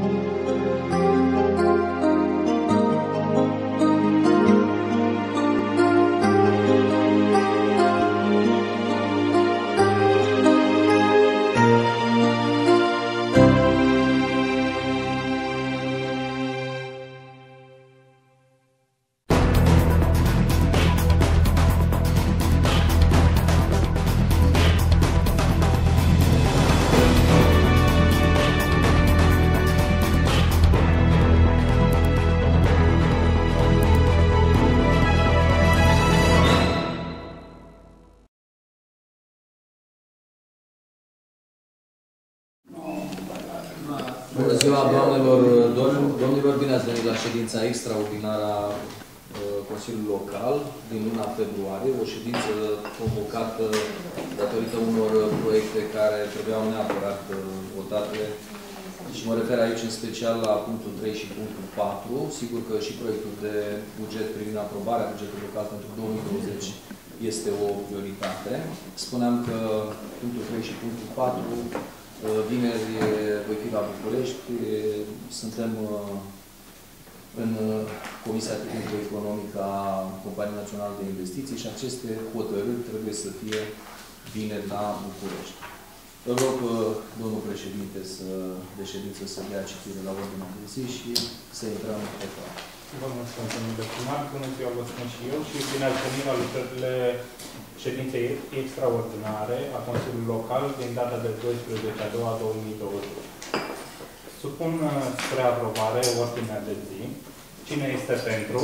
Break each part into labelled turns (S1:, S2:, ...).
S1: Bună ziua, doamnelor, domnilor, bine ați venit la ședința extraordinară a Consiliului Local din luna februarie, o ședință convocată datorită unor proiecte care trebuiau neapărat votate. Și mă refer aici în special la punctul 3 și punctul 4. Sigur că și proiectul de buget privind aprobarea bugetului local pentru 2020 este o prioritate. Spuneam că punctul 3 și punctul 4 vineri voi fi la București, suntem în Comisia Tehnico-Economică a Companiei Naționale de Investiții și aceste hotărâri trebuie să fie vineri la București. Îl rog, domnul președinte, de ședință să dea citire la ordinea de zi și să intrăm pe toate.
S2: Vă mulțumesc, domnule primar. Bună ziua, vă spun și eu și bine ați venit la lucrările ședinței extraordinare a Consiliului Local din data de 12/2/2020. Supun spre aprobare ordinea de zi. Cine este pentru?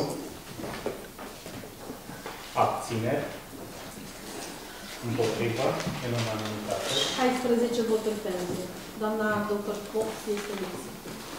S2: Abțineri? Împotrivă? În unanimitate.
S3: 16 voturi pentru. Doamna dr. Cox este lipsă.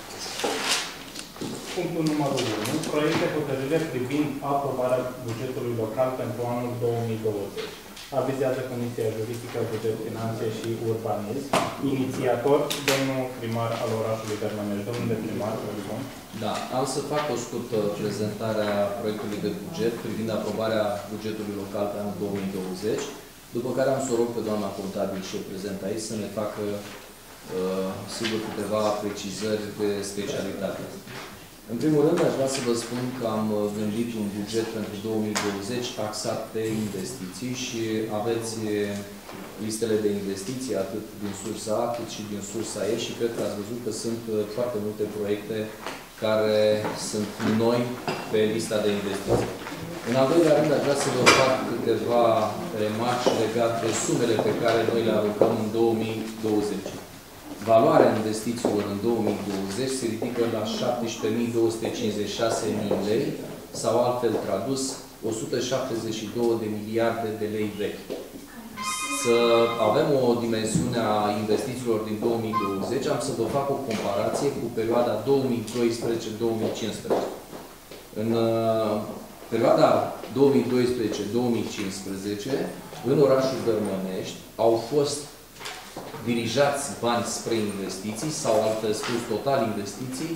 S2: Punctul numărul 1. Proiect de hotărâre privind aprobarea bugetului local pentru anul 2020. Avizează Comisia Juridică, Buget, Finanțe și Urbanism. Inițiator, domnul primar al orașului Tărmănești. Domnule primar, vă rog.
S1: Da, am să fac o scurtă prezentare a proiectului de buget privind aprobarea bugetului local pe anul 2020, după care am să o rog pe doamna contabil și o prezent aici să ne facă, sigur, câteva precizări de specialitate. În primul rând, aș vrea să vă spun că am gândit un buget pentru 2020 axat pe investiții și aveți listele de investiții atât din sursa A cât și din sursa E și cred că ați văzut că sunt foarte multe proiecte care sunt noi pe lista de investiții. În al doilea rând, aș vrea să vă fac câteva remarci legate de sumele pe care noi le alocăm în 2020. Valoarea investițiilor în 2020 se ridică la 17.256.000 lei sau altfel tradus 172 de miliarde de lei vechi. Să avem o dimensiune a investițiilor din 2020, am să vă fac o comparație cu perioada 2012-2015. În perioada 2012-2015, în orașul Dărmănești, au fost dirijați bani spre investiții, sau altfel spus, total investiții,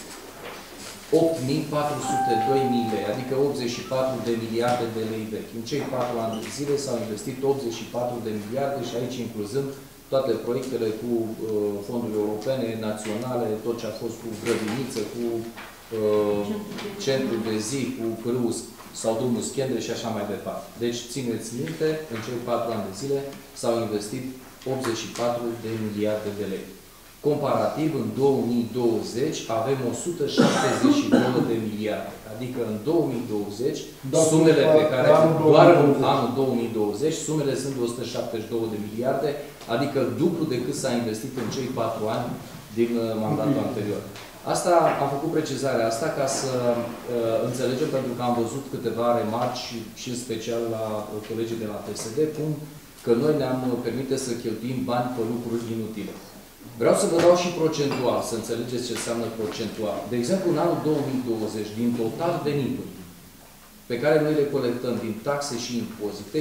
S1: 8.402.000 lei, adică 84 de miliarde de lei vechi. În cei 4 ani de zile s-au investit 84 de miliarde și aici incluzând toate proiectele cu fonduri europene, naționale, tot ce a fost cu grădiniță, cu centru de zi, cu pârâu sau drumul Schendere și așa mai departe. Deci, țineți minte, în cei 4 ani de zile s-au investit 84 de miliarde de lei. Comparativ, în 2020 avem 172 de miliarde. Adică în 2020, sumele pe care, doar în anul 2020, sumele sunt de 172 de miliarde, adică dublu decât s-a investit în cei 4 ani din mandatul anterior. Asta, am făcut precizarea asta ca să înțelegem, pentru că am văzut câteva remarci și în special la colegii de la PSD, cum că noi ne-am permite să cheltuim bani pe lucruri inutile. Vreau să vă dau și procentual, să înțelegeți ce înseamnă procentual. De exemplu, în anul 2020, din total venituri pe care noi le colectăm din taxe și impozite,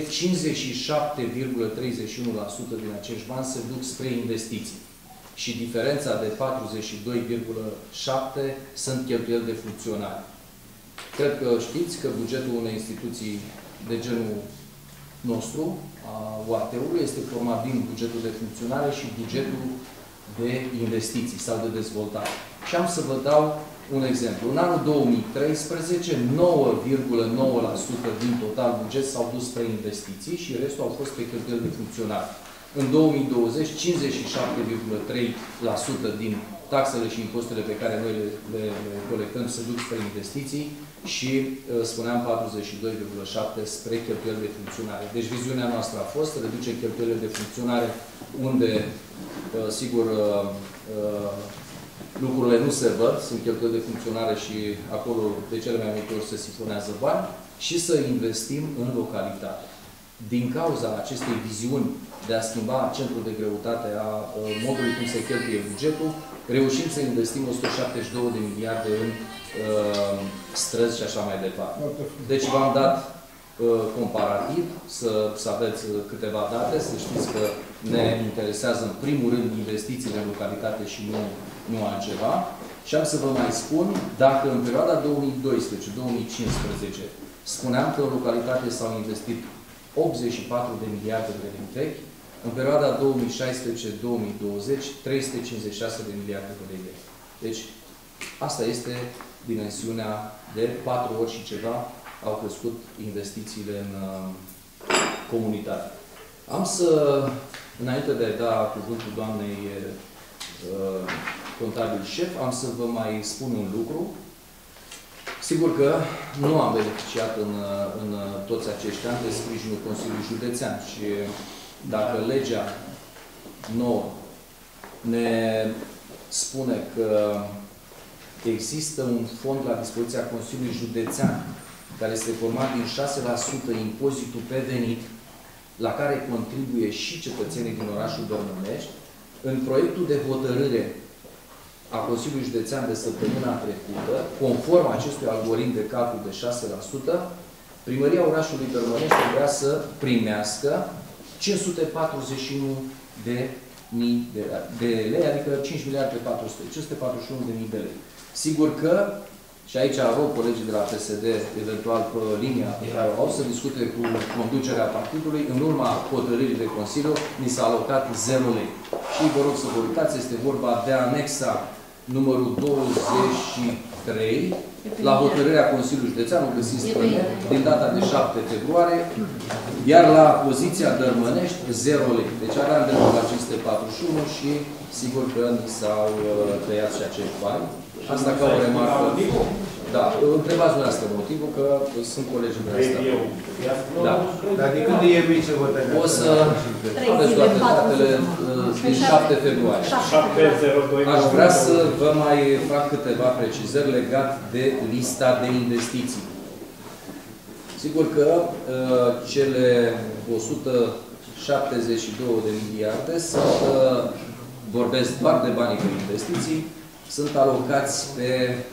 S1: 57,31% din acești bani se duc spre investiții. Și diferența de 42,7% sunt cheltuieli de funcționare. Cred că știți că bugetul unei instituții de genul nostru, a UAT-ului, este format din bugetul de funcționare și bugetul de investiții sau de dezvoltare. Și am să vă dau un exemplu. În anul 2013, 9,9% din total buget s-au dus spre investiții și restul au fost pe cheltuieli de funcționare. În 2020, 57,3% din taxele și impozitele pe care noi le colectăm se duc spre investiții și, spuneam, 42,7% spre cheltuieli de funcționare. Deci viziunea noastră a fost să reducem cheltuielile de funcționare unde, sigur, lucrurile nu se văd, sunt cheltuieli de funcționare și acolo de cele mai multe ori se sifonează bani și să investim în localitate. Din cauza acestei viziuni de a schimba centrul de greutate a modului cum se cheltuie bugetul, reușim să investim 172 de miliarde în străzi și așa mai departe. Deci v-am dat comparativ, să aveți câteva date, să știți că ne interesează în primul rând investițiile în localitate și nu altceva. Și am să vă mai spun, dacă în perioada 2012-2015 spuneam că în localitate s-au investit 84 de miliarde de lei vechi, în perioada 2016-2020, 356 de miliarde de lei vechi. Deci, asta este dimensiunea de 4 ori și ceva au crescut investițiile în comunitate. Am să, înainte de a da cuvântul doamnei contabil șef, am să vă mai spun un lucru. Sigur că nu am beneficiat în toți acești ani de sprijinul Consiliului Județean și dacă legea nouă ne spune că există un fond la dispoziția Consiliului Județean care este format din 6% impozitul pe venit, la care contribuie și cetățenii din orașul Dărmănești, în proiectul de hotărâre a Consiliului Județean de săptămâna trecută, conform acestui algoritm de calcul de 6%, Primăria orașului Dărmănești vrea să primească 541 de mii de lei, adică 5 miliarde 400, 541 de mii de lei. Sigur că, și aici rog colegii de la PSD, eventual pe linia pe care au să discute cu conducerea partidului, în urma hotărârii de Consiliu, mi s-a alocat 0 lei. Și vă rog să vă uitați, este vorba de anexa numărul 23, la hotărârea Consiliului Județean, o găsiți pe net, din data de 7 februarie, iar la poziția Dărmănești, 0 lei. Deci aveam de la 541 și sigur că ni s-au tăiat și acești bani. Asta ca o remarcă. Da, întrebați dumneavoastră motivul, că sunt colegii de asta. Da.
S4: Dar de când e mici hotărârea?
S1: O să aveți toate datele din 7 februarie.
S2: 702.
S1: Aș vrea să vă mai fac câteva precizări legate de lista de investiții. Sigur că cele 172 de miliarde vorbesc doar de banii pe investiții, sunt alocați pe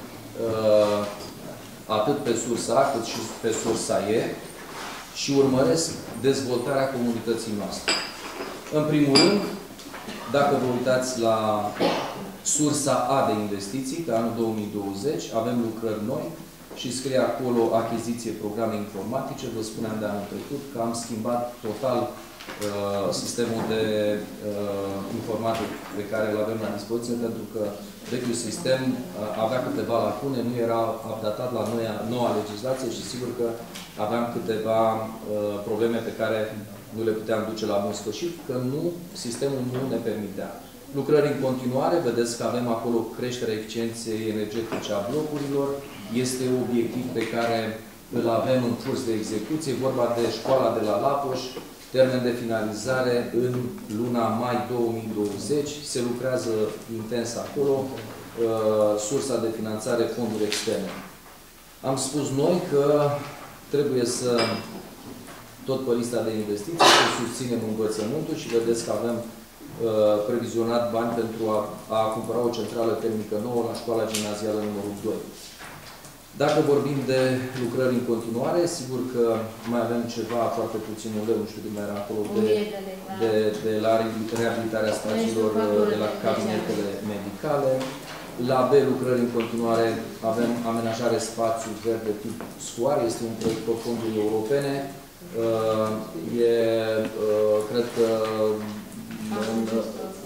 S1: atât pe sursa A cât și pe sursa E și urmăresc dezvoltarea comunității noastre. În primul rând, dacă vă uitați la sursa A de investiții, pe anul 2020, avem lucrări noi și scrie acolo achiziție programe informatice. Vă spuneam de anul trecut că am schimbat total sistemul de informatic pe care îl avem la dispoziție, pentru că vechiul sistem avea câteva lacune, nu era updatat la noua legislație și sigur că aveam câteva probleme pe care nu le puteam duce la bun sfârșit, că sistemul nu ne permitea. Lucrări în continuare, vedeți că avem acolo creșterea eficienței energetice a blocurilor, este un obiectiv pe care îl avem în curs de execuție, vorba de școala de la Lapoș, termen de finalizare în luna mai 2020, se lucrează intens acolo, sursa de finanțare, fonduri externe. Am spus noi că trebuie să, tot pe lista de investiții, să susținem învățământul și vedeți că avem previzionat bani pentru a cumpăra o centrală termică nouă la școala gimnazială numărul 2. Dacă vorbim de lucrări în continuare, sigur că mai avem ceva, foarte puțin un leu, nu știu cum era acolo, de la reabilitarea spațiilor de la cabinetele medicale. La B, lucrări în continuare, avem amenajare spațiu verde tip scoare, este un proiect pe fonduri europene. Cred că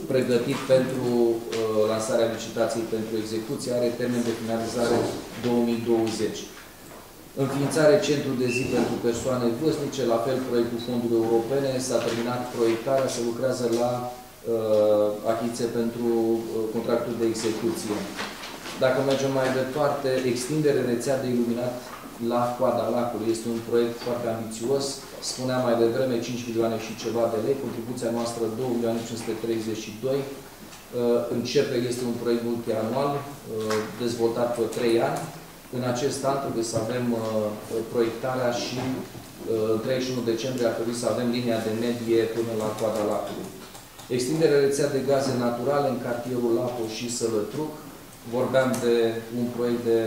S1: pregătit pentru lansarea licitației pentru execuție, are termen de finalizare 2020. Înființare centru de zi pentru persoane vârstnice, la fel proiectul fondului europene, s-a terminat proiectarea, se lucrează la achiziție pentru contractul de execuție. Dacă mergem mai departe, extindere rețea de iluminat la coada lacului. Este un proiect foarte ambițios. Spuneam mai devreme 5 milioane și ceva de lei, contribuția noastră 2.532.000. Începe, este un proiect multianual, dezvoltat pe 3 ani. În acest an trebuie să avem proiectarea și 31 decembrie ar trebui să avem linia de medie până la coada lacului. Extinderea rețea de gaze naturale în cartierul Lapo și Sălătruc. Vorbeam de un proiect de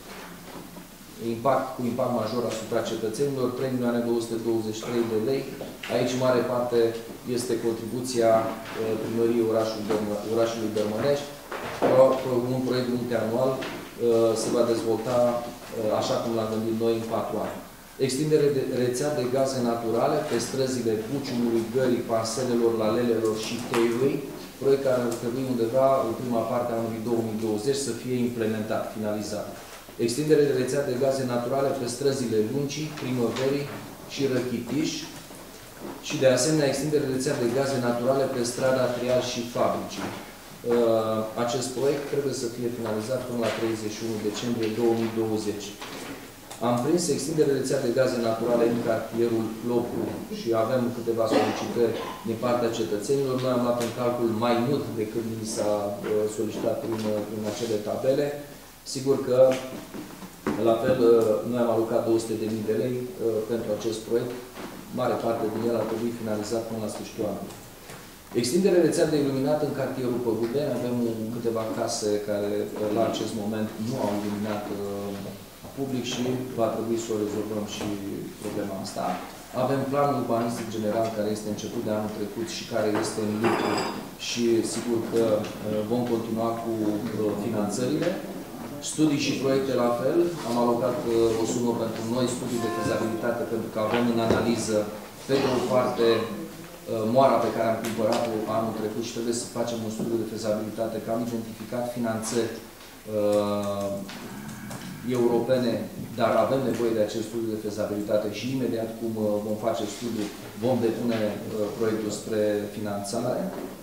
S1: cu impact major asupra cetățenilor, 3.223.000 de lei. Aici, mare parte, este contribuția primăriei orașului Dărmănești. Un proiect multianual se va dezvolta așa cum l-am gândit noi în 4 ani. Extindere de rețea de gaze naturale pe străzile Buciumului, Gării, Panselelor, Lalelelor și Teiului, proiect care ar trebui undeva în prima parte a anului 2020 să fie implementat, finalizat. Extindere de rețea de gaze naturale pe străzile Luncii, Primăverii și Răchitiș și de asemenea extindere de rețea de gaze naturale pe strada Trial și Fabricii. Acest proiect trebuie să fie finalizat până la 31 decembrie 2020. Am prins extinderea rețea de gaze naturale în cartierul Locu și avem câteva solicitări din partea cetățenilor. Noi am luat în calcul mai mult decât ni s-a solicitat prin acele tabele. Sigur că, la fel, noi am alocat 200.000 de lei pentru acest proiect. Mare parte din el a trebuit finalizat până la sfârșitul anului. Extinderea rețea de iluminat în cartierul Păgudeni. Avem câteva case care, la acest moment, nu au iluminat public și va trebui să o rezolvăm și problema asta. Avem planul urbanistic general care este început de anul trecut și care este în lucru și sigur că vom continua cu finanțările. Studii și proiecte la fel. Am alocat o sumă pentru noi studii de fezabilitate pentru că avem în analiză, pe de o parte, moara pe care am cumpărat-o anul trecut și trebuie să facem un studiu de fezabilitate, că am identificat finanțări europene, dar avem nevoie de acest studiu de fezabilitate și imediat cum vom face studiul, vom depune proiectul spre finanțare.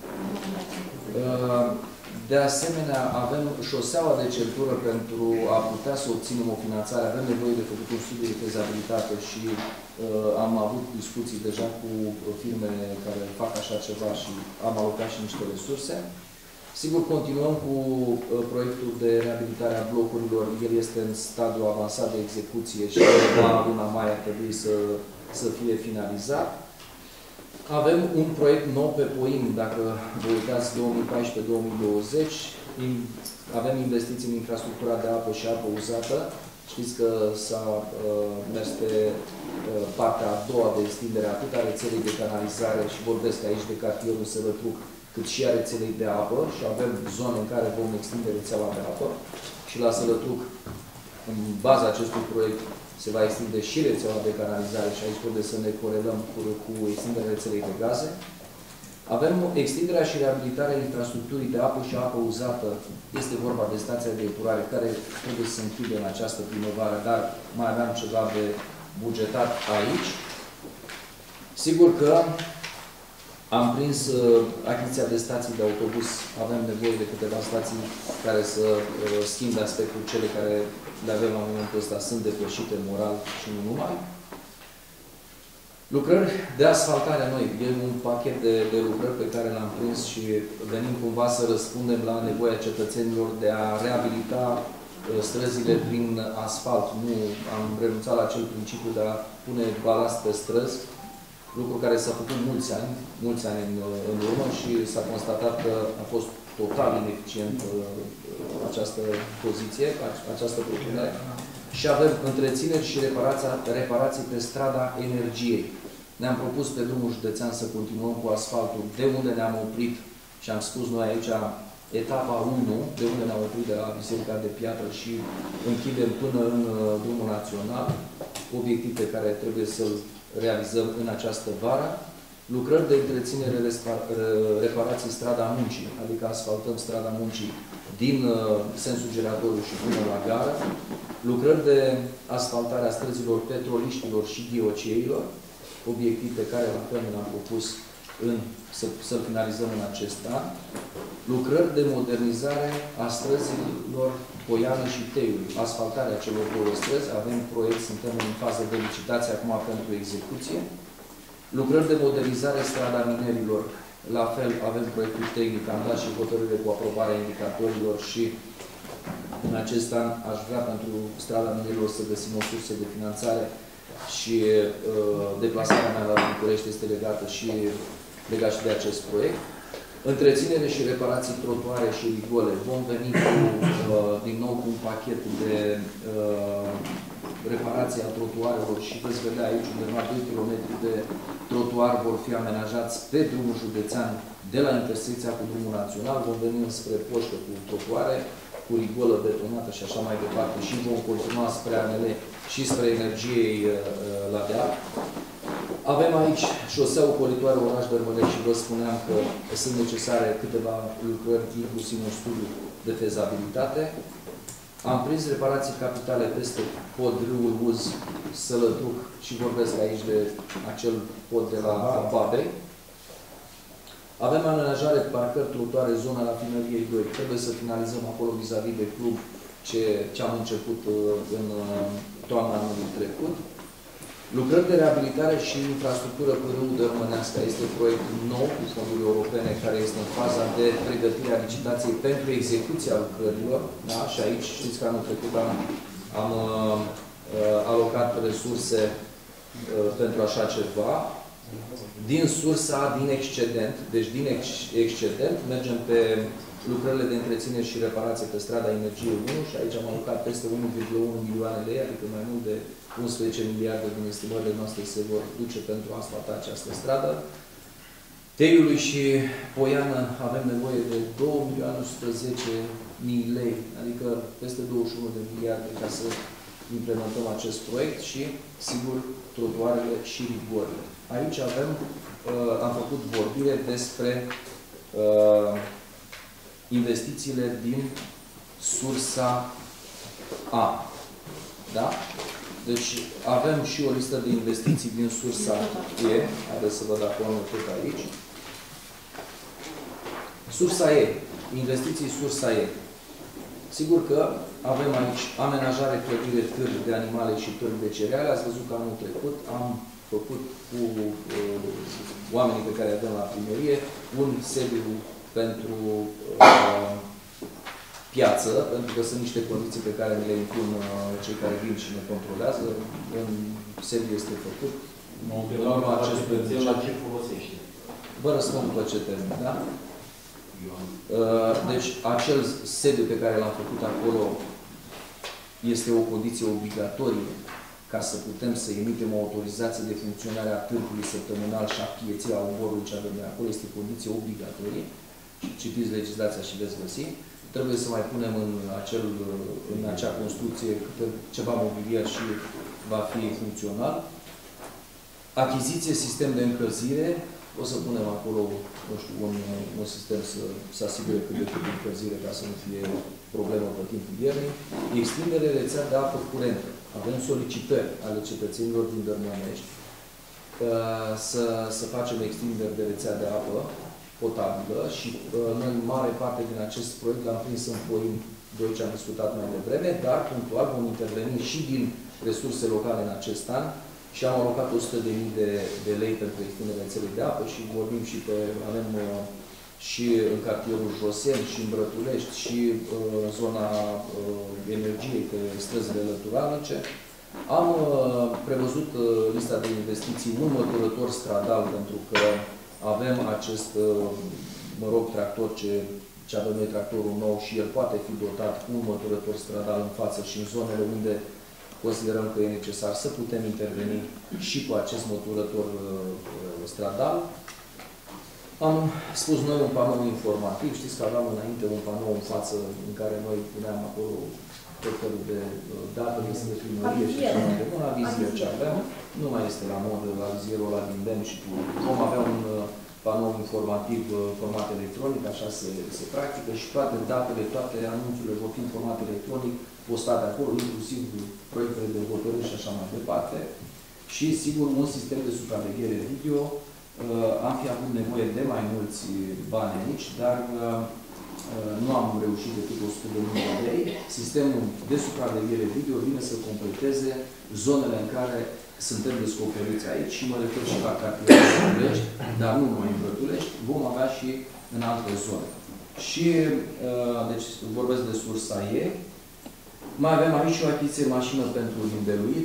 S1: De asemenea, avem șoseaua de centură pentru a putea să obținem o finanțare. Avem nevoie de făcut un studiu de fezabilitate și am avut discuții deja cu firmele care fac așa ceva și am alocat și niște resurse. Sigur, continuăm cu proiectul de reabilitare a blocurilor. El este în stadiul avansat de execuție și la luna mai ar trebui să fie finalizat. Avem un proiect nou pe Poim, dacă vă uitați, 2014-2020. Avem investiții în infrastructura de apă și apă uzată. Știți că s-a mers pe partea a doua de extindere atât a rețelei de canalizare și vorbesc aici de cartierul Sălătruc, cât și a rețelei de apă și avem zone în care vom extinde rețeaua de apă și la Sălătruc, în baza acestui proiect, se va extinde și rețeaua de canalizare și aici trebuie să ne corelăm cu extinderea rețelei de gaze. Avem extinderea și reabilitarea infrastructurii de apă și apă uzată. Este vorba de stația de epurare care trebuie să se închidă în această primăvară, dar mai aveam ceva de bugetat aici. Sigur că am prins achiziția de stații de autobuz. Avem nevoie de câteva stații care să schimbe aspectul. Cele care le avem la momentul ăsta sunt depășite moral și nu numai. Lucrări de asfaltare noi. E un pachet de lucrări pe care l-am prins și venim cumva să răspundem la nevoia cetățenilor de a reabilita străzile prin asfalt. Nu am renunțat la acel principiu de a pune balast pe străzi, lucru care s-a făcut mulți ani în urmă și s-a constatat că a fost total ineficient această poziție, această propunere. Și avem întrețineri și reparații pe strada Energiei. Ne-am propus pe drumul județean să continuăm cu asfaltul de unde ne-am oprit și am spus noi aici etapa 1, de unde ne-am oprit de la Biserica de Piatră și închidem până în drumul național, obiectiv pe care trebuie să-l realizăm în această vară. lucrări de întreținere, reparații strada Muncii, adică asfaltăm strada Muncii din sensul giratoriu și până la gară, lucrări de asfaltare a străzilor Petroliștilor și Ghioceilor, obiectiv pe care la fel l-am propus să-l finalizăm în acest an, lucrări de modernizare a străzilor Poiană și Teiului, asfaltarea celor două străzi, avem proiect, suntem în fază de licitație acum pentru execuție, lucrări de modernizare strada Minerilor, la fel avem proiectul tehnic, am dat și hotărâre cu aprobarea indicatorilor și în acest an aș vrea pentru strada Minerilor să găsim o sursă de finanțare și deplasarea mea la București este legată și legat și de acest proiect. Întreținere și reparații trotuare și rigole. Vom veni din nou cu un pachet de reparație a trotuarelor și veți vedea aici undeva 2 km de trotuar vor fi amenajați pe drumul județean de la intersecția cu drumul național. Vom veni spre poștă cu trotuare, cu rigolă betonată și așa mai departe și vom continua spre ANL și spre energiei la deal. Avem aici șosea ocolitoare oraș Dărmănești și vă spuneam că sunt necesare câteva lucrări, inclusiv un studiu de fezabilitate. Am prins reparații capitale peste pod râul Uz, Sălăduc și vorbesc aici de acel pod de la Babei. Avem amenajare, parcări, trotuare, zona rafinăriei 2. Trebuie să finalizăm acolo vis-a-vis de club ce am început în toamna anului trecut. Lucrări de reabilitare și infrastructură pe râul Dărmănească. Este un proiect nou cu fonduri europene care este în faza de pregătire a licitației pentru execuția lucrărilor. Da? Și aici știți că anul trecut am alocat resurse pentru așa ceva. Din sursa, din excedent, deci din excedent, mergem pe lucrările de întreținere și reparație pe strada Energiei 1 și aici am alocat peste 1,1 milioane lei, adică mai mult de 11 miliarde din estimările noastre se vor duce pentru a asfalta această stradă. Teiului și Poiană avem nevoie de 2.110.000 lei, adică peste 21 de miliarde ca să implementăm acest proiect și, sigur, trotuarele și rigorile. Aici am făcut vorbire despre investițiile din sursa A. Da? Deci avem și o listă de investiții din sursa E. Haideți să vă dau acolo tot aici. Sursa E. Investiții sursa E. Sigur că avem aici amenajare, clădire, târg de animale și târg de cereale. Ați văzut că anul trecut am făcut cu oamenii pe care avem la primărie un sediu pentru piață, pentru că sunt niște condiții pe care le impun cei care vin și ne controlează. Un sediu este făcut. În urma acestui
S5: la ce folosește?
S1: Vă răspund după ce termin, da? Deci, acel sediu pe care l-am făcut acolo este o condiție obligatorie ca să putem să emitem o autorizație de funcționare a târgului săptămânal și a pieței a oborului ce avem de acolo. Este condiție obligatorie. Citiți legislația și veți găsi. Trebuie să mai punem în acea construcție ceva mobilier și va fi funcțional. Achiziție, sistem de încălzire. O să punem acolo, nu știu, un sistem să asigure cât de cât de încălzire ca să nu fie problemă pe timpul iernii. Extindere rețea de apă curentă. Avem solicitări ale cetățenilor din Dărmănești să facem extinderi de rețea de apă potabilă și noi, mare parte din acest proiect l-am prins în Poim 2, ce am discutat mai devreme, dar punctual vom interveni și din resurse locale în acest an și am alocat 100.000 de lei pentru extinderea rețelei de apă și vorbim și avem și în cartierul Josen, și în Brătulești, și în zona energiei, pe străzile lăturalnice. Am prevăzut lista de investiții un măturător stradal, pentru că avem acest, tractor ce avem noi, tractorul nou, și el poate fi dotat cu un măturător stradal în față și în zonele unde considerăm că e necesar să putem interveni și cu acest măturător stradal. Am spus noi un panou informativ. Știți că aveam înainte un panou în față în care noi puneam acolo tot felul de date, de primărie și așa mai departe. La vizier ce avem, nu mai este la modă la vizierul ăla din DEM și vom avea un panou informativ format electronic, așa se practică și toate datele, toate anunțurile vor fi în format electronic, postate acolo, inclusiv proiectele de hotărâri și așa mai departe. Și, sigur, un sistem de supraveghere video. Am fi avut nevoie de mai mulți bani aici, dar nu am reușit decât 100.000 de lei. Sistemul de supraveghere video vine să completeze zonele în care suntem descoperiți aici și mă refer și la cartierul Brătulești, dar nu numai în Brătulești, vom avea și în alte zone. Și, deci, vorbesc de sursa E. Mai avem aici o achiziție mașină pentru îndeluit.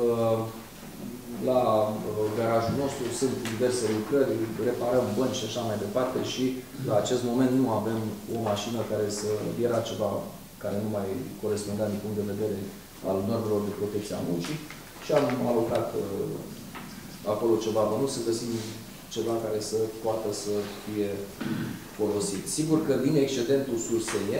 S1: La garajul nostru sunt diverse lucrări, reparăm bănci și așa mai departe și la acest moment nu avem o mașină care era ceva care nu mai corespundea din punct de vedere al normelor de protecție a muncii și am alocat acolo ceva bănuți să găsim ceva care să poată să fie folosit. Sigur că din excedentul sursei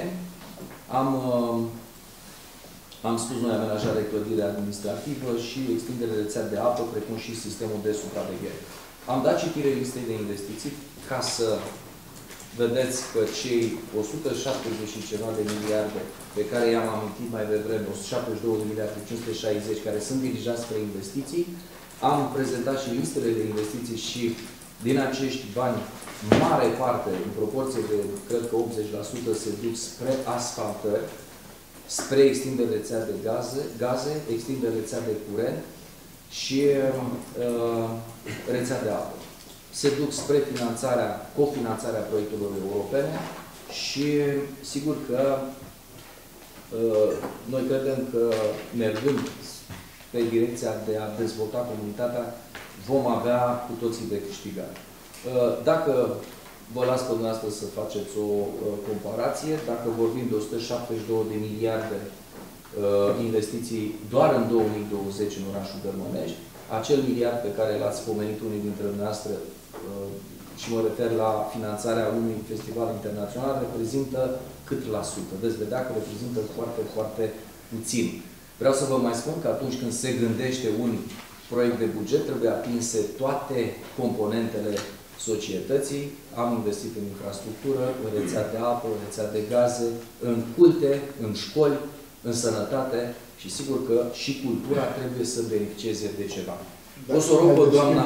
S1: am spus noi amenajare clădire administrativă și extindere de rețea de apă, precum și sistemul de supraveghere. Am dat citire listei de investiții ca să vedeți că cei 170 și ceva de miliarde pe care i-am amintit mai devreme, 172 de miliarde 560 care sunt dirijați spre investiții, am prezentat și listele de investiții și din acești bani, mare parte, în proporție de, cred că 80%, se duc spre asfaltări, spre extindere rețea de gaze, extindere rețea de curent și rețea de apă. Se duc spre cofinanțarea proiectelor europene și sigur că noi credem că mergând pe direcția de a dezvolta comunitatea, vom avea cu toții de câștigat. Dacă vă las pe dumneavoastră să faceți o comparație. Dacă vorbim de 172 de miliarde investiții doar în 2020 în orașul Dărmănești, acel miliard pe care l-ați pomenit unii dintre dumneavoastră și mă refer la finanțarea unui festival internațional, reprezintă cât la sută? Veți vedea că reprezintă foarte, foarte puțin. Vreau să vă mai spun că atunci când se gândește un proiect de buget, trebuie atinse toate componentele societății. Am investit în infrastructură, în rețea de apă, în rețea de gaze, în culte, în școli, în sănătate și sigur că și cultura trebuie să beneficieze de ceva. O să o rog pe doamna...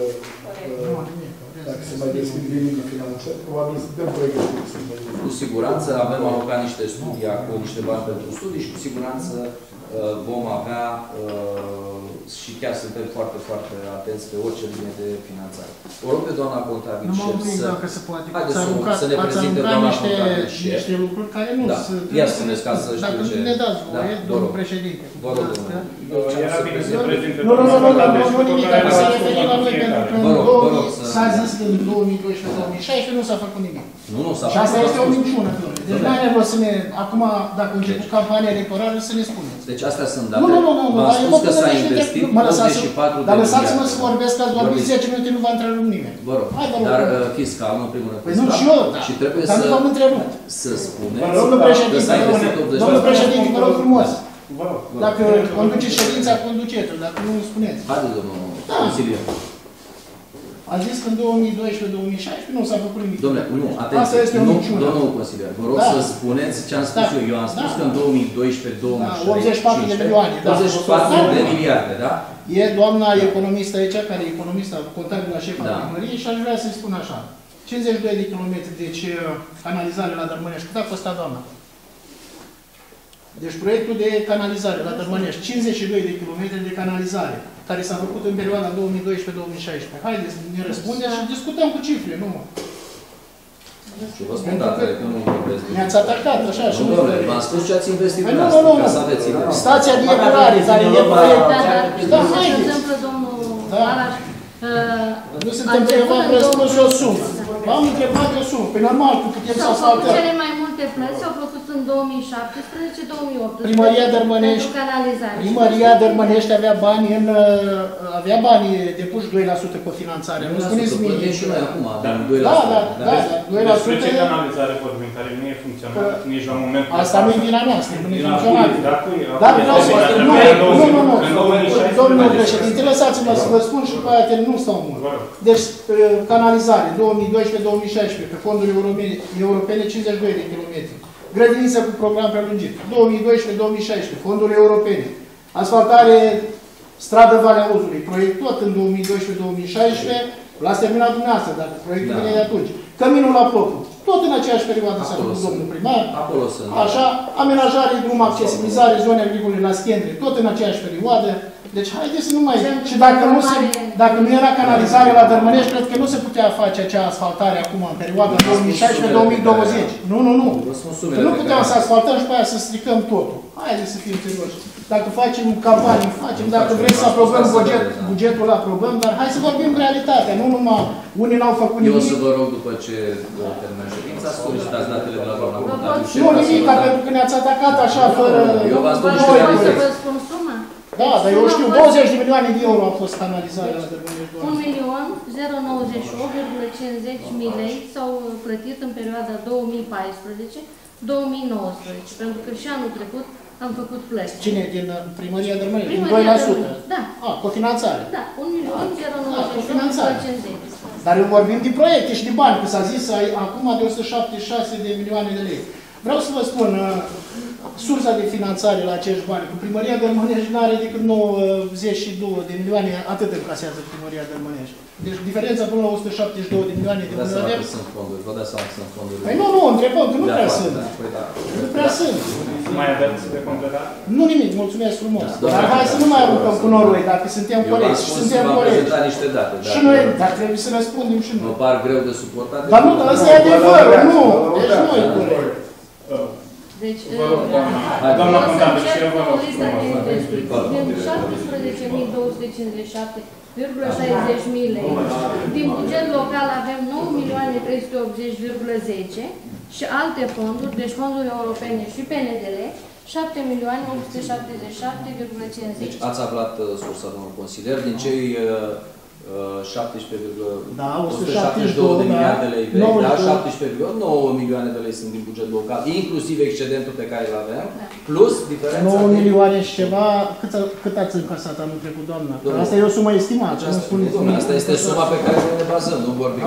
S5: Dacă se mai deschid linii financiare, probabil să dăm proiectul.
S1: Cu siguranță avem alocat niște studii acolo, niște bani pentru studii și cu siguranță vom avea și chiar suntem foarte, foarte atenți pe orice linie de finanțare. O rog pe doamna contabil șef să ne prezinte doamna contabil șef.
S6: Niște lucruri care nu sunt...
S1: Ia spuneți ca să știu
S6: dacă
S1: ce...
S6: ne dați voie, domnul președinte.
S1: Vă rog, domnule.
S2: Era bine să prezinte
S6: nu nimic, dacă se referi la noi, pentru că s-a zis că în 2012-2016 nu s-a făcut nimic.
S1: Nu s-a făcut.
S6: Și asta este o minciună. Deci nu are rost să ne... Acum, dacă început campania electorală, să ne spuneți.
S1: Deci astea sunt date.
S6: Nu.
S1: V-am spus că s-a investit 84 de miliarde.
S6: Dar lăsați-mă să vorbesc, că ați vorbit 10 minute, nu v-a întrerupt nimeni.
S1: Vă rog. Dar fiscal, în primul rând.
S6: Păi nu, și eu,
S1: și trebuie
S6: dar nu v-am întrerupt.
S1: Să spuneți
S6: că s-a investit 80. Domnul președinte, vă rog frumos. Dacă conduceți ședința, conduceți-o. Dacă nu, spuneți.
S1: Haideți, domnul consilier.
S6: A zis că în 2012-2016 nu s-a făcut nimic.
S1: Domnule, nu, atenție.
S6: Asta este o minciună.
S1: Domnul consilier, vă rog să spuneți ce am spus eu. Eu am spus că în 2012-2016...
S6: 84 de milioane.
S1: 84 de miliarde, da?
S6: E doamna economistă aici, care e economistă, contabilă la șefa primăriei și aș vrea să-i spun așa. 52 de kilometri, deci canalizare la Dărmănești. Cât a costat, doamna? Deci proiectul de canalizare la Dărmănești, 52 de kilometri de canalizare, care s-a făcut în perioada 2012-2016. Haideți să ne răspundeți și discutăm cu cifre, nu mă.
S1: Și vă spun datele, că nu vorbesc.
S6: Mi-ați atacat, așa, și nu.
S1: V-am spus ce ați investit
S6: în
S1: asta, ca să aveți idee.
S6: Stația de epurare, care e proiect. Da, haideți.
S3: Exemplu, domnul Balaș,
S6: nu suntem întrebat, răspuns o sumă. V-am întrebat o sumă. Pe normal, cu putem să asfaltăm.
S3: cele mai multe multe plăți s-au făcut în 2017-2018.
S6: Primăria Dărmănești.
S3: Pentru canalizare.
S6: Primăria Dărmănești avea bani depuși 2% cofinanțare. Nu spuneți mie.
S1: Și noi acum avem 2%.
S6: Da, 2%.
S2: Despre ce canalizare vorbim, care nu e funcțională nici la momentul ăsta?
S6: Asta nu e vina noastră, nu e
S2: Din
S6: funcțională.
S2: Dar
S6: vreau să
S2: nu,
S6: domnul președinte, lăsați-mă să vă spun și după aia nu stau mult. Deci, canalizare, 2012-2016, pe fonduri europene, 52 de kilometri. Grădiniță cu program prelungit, 2012-2016, fonduri europene. Asfaltare, stradă Valea Uzului, proiect tot în 2012-2016, l-ați terminat dumneavoastră, dar proiectul vine de atunci. Căminul la Plocu, tot în aceeași perioadă s-a făcut domnul primar.
S1: Acolo sunt.
S6: Așa, amenajare, drum, accesibilizare, zone agricole la Schendri, tot în aceeași perioadă. Deci, haideți să nu mai... Și dacă nu era canalizare la Dărmănești, cred că nu se putea face acea asfaltare acum, în perioada 2016-2020. Nu. Că nu puteam să asfaltăm și pe aia să stricăm totul. Haideți să fim serioși. Dacă facem campanii, facem. Dacă vrem să aprobăm bugetul, aprobăm. Dar hai să vorbim realitatea. Nu numai unii n-au făcut nimic.
S1: Eu o să vă rog, după ce terminăm ședința, să solicitați datele de la doamna contabil.
S6: Nu nimic, pentru că ne-ați atacat așa, fără...
S1: Eu v-am spus niște realități.
S3: Vă spun suma?
S6: Da, dar eu știu, 20 de milioane de euro au fost canalizare la Dărmănești.
S3: 1.098.50 lei s-au plătit în perioada 2014-2019, pentru că și anul trecut am făcut plăți.
S6: Cine? Din Primăria Dărmănești? Din 2%?
S3: Da.
S6: Cofinanțare?
S3: Da, 1.098.50.
S6: Dar eu vorbim de proiecte și de bani, că s-a zis acum de 176 de milioane de lei. Vreau să vă spun, sursa de finanțare la acești bani, cu Primăria Dărmănești nu are decât 92 de milioane, atât încasează Primăria Dărmănești. Deci diferența până la 172 de milioane de milioane.
S1: Sunt fonduri, vă dați seama că sunt fonduri.
S6: Păi nu, întrebăm, că nu prea sunt. Nu prea sunt.
S2: Mai aveți de completat?
S6: Nu nimic, mulțumesc frumos. Dar hai să nu mai aruncăm cu noroi, dacă suntem corecți. Și suntem corecți.
S1: Niște date.
S6: Și noi, dar trebuie să răspundem și noi.
S1: Mă par greu de suportat.
S6: Dar nu, ăsta e adevărul, nu. Deci nu e corect.
S3: Deci,
S2: doamna contabil, și eu vă rog.
S3: Din 17.257,60 lei. Din buget local avem 9.380,10 și alte fonduri, deci fonduri europene și PNDL, 7.877,50.
S1: Deci ați aflat sursa, domnul consilier, din cei 172 de milioane de lei vechi, da, 17,9 milioane de lei sunt din buget local, inclusiv excedentul pe care îl avem, plus diferența...
S6: 9 milioane și ceva, cât ați încasat anul trecut, doamna? Asta e o sumă estimată, nu spuneți nimic.
S1: Asta este suma pe care ne bazăm, nu vorbim.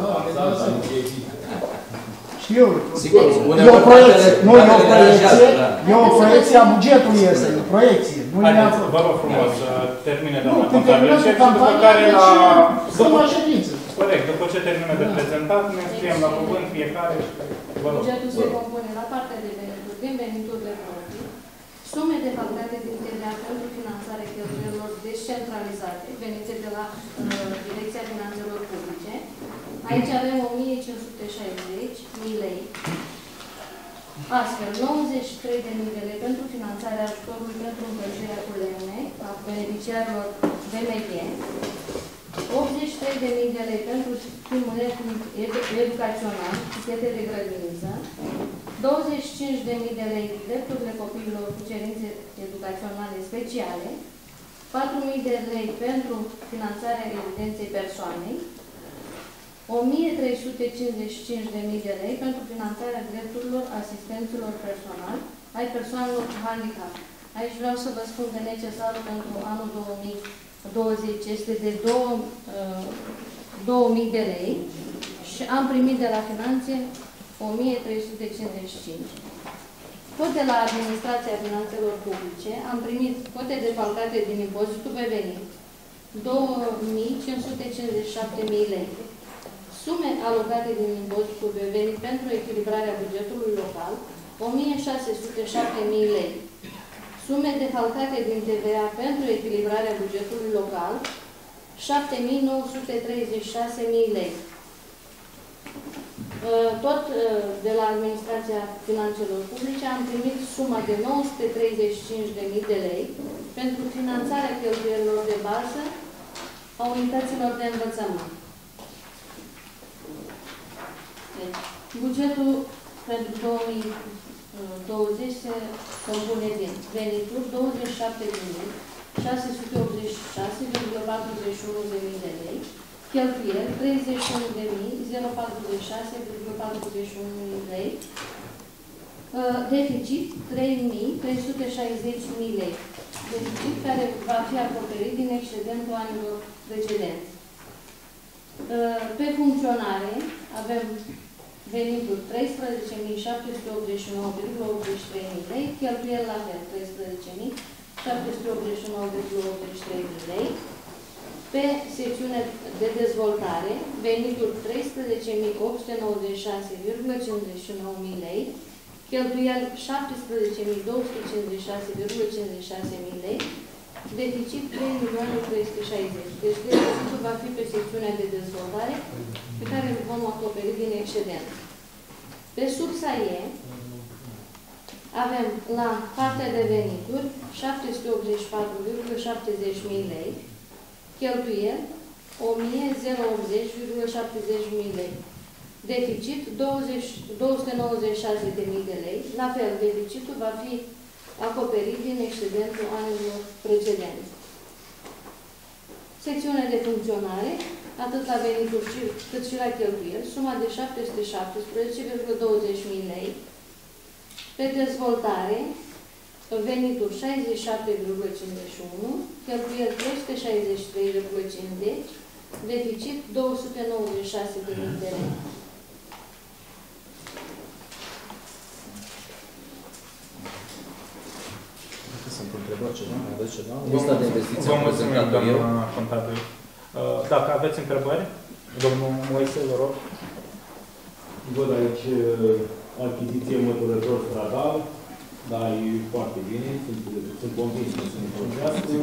S6: Știu.
S1: Sigur,
S6: e o proiecție, e o proiecție a bugetului ăsta, e o proiecție.
S2: Haideți, vă rog frumos, termine doamna contabil și după care la... Corect, după ce termină de prezentat, ne scriem la cuvânt fiecare și vă rog.
S3: Bugetul se compune la partea de venituri din veniturile proprii, sume defalcate din TVA pentru finanțarea cheltuielilor descentralizate, venite de la Direcția Finanțelor Publice. Aici avem 1.560.000 lei. Astfel, 93.000 de lei pentru finanțarea ajutorului pentru încălzirea cu lemne a beneficiarilor BMG, 83.000 de lei pentru stimulent educațional, tichete de grădiniță, 25.000 de lei drepturile copiilor cu cerințe educaționale speciale, 4.000 de lei pentru finanțarea rezidenței persoanei, 1.355.000 de lei pentru finanțarea drepturilor asistenților personali ai persoanelor cu handicap. Aici vreau să vă spun că necesarul pentru anul 2020 este de 2.000 de lei și am primit de la finanțe 1.355. Tot de la Administrația Finanțelor Publice am primit cote defalcate din impozitul pe venit 2.557.000 lei. Sume alocate din impozitul pe venit pentru echilibrarea bugetului local, 1.607.000 lei. Sume defalcate din TVA pentru echilibrarea bugetului local, 7.936.000 lei. Tot de la Administrația Finanțelor Publice am primit suma de 935.000 de lei pentru finanțarea cheltuielilor de bază a unităților de învățământ. Deci, bugetul pentru 2020 se compune din venituri 27.686,41 de lei, cheltuieli 31.046,41 lei, deficit 3.360.000 lei, deficit care va fi acoperit din excedentul anilor precedenți. Pe funcționare avem venituri 13.789,83 lei, cheltuieli la fel 13.789,83 lei. Pe secțiune de dezvoltare, venituri 13.896,59 lei, cheltuieli 17.256,56 lei, deficit 3.360.000. Deci deficitul va fi pe secțiunea de dezvoltare pe care îl vom acoperi din excedent. Pe sursa E avem la partea de venituri 784,70.000 lei, cheltuieli 1.080,70.000 lei, deficit 296.000 de lei, la fel, deficitul va fi acoperit din excedentul anilor precedenți. Secțiunea de funcționare, atât la venituri cât și la cheltuieli, suma de 717,20.000 lei. Pe dezvoltare, venituri 67,51, cheltuieli 363,50, deficit 296.000 de lei.
S1: Sunt întrebări ceva? Mai aveți ceva? Lista de investiții
S2: Vă
S1: am
S2: mulțumim,
S1: prezentat eu.
S2: doamna contabil. Dacă aveți întrebări, domnul Moise, vă rog.
S7: Văd aici achiziție măturător stradal, dar e foarte bine, sunt convins că se întorcească.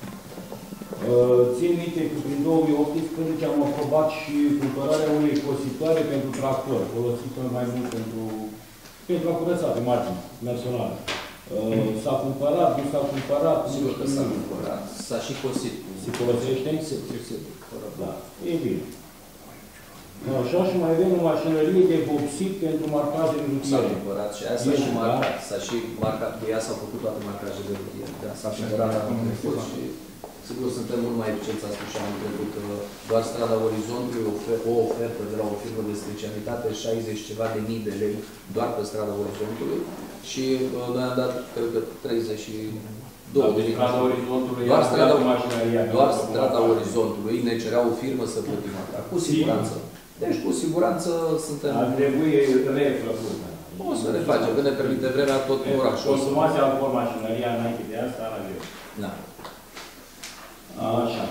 S7: Țin minte că prin 2018 am aprobat și cumpărarea unei cositoare pentru tractor, folosită mai mult pentru a curăța pe margine națională. S-a cumpărat, nu s-a cumpărat?
S1: Sigur că s-a cumpărat. S-a și cosit.
S7: Se folosește?
S1: Sigur.
S7: Da, e bine. Așa, și mai avem o mașinărie de vopsit pentru marcajele
S1: S-a
S7: rutiere.
S1: cumpărat și aia s-a și marcat. S-a și marcat. Cu ea s-au făcut toate marcajele de rutiere. Da, s-a cumpărat anul trecut și sigur suntem mult mai eficienți, am spus și anul trecut. Doar strada Orizontului o ofertă de la o firmă de specialitate 60 ceva de mii de lei doar pe strada Orizontului și noi am dat, cred că 32 de mii.
S7: Strada Orizontului,
S1: doar strada Orizontului ne cerea o firmă să plătim asta. Cu siguranță. Deci, cu siguranță suntem...
S7: Ar trebui refăcută.
S1: O să le facem, că ne permite vremea tot în orașul.
S7: Consumația alcool mașinăria înainte de asta la greu.
S1: Da.
S7: Așa.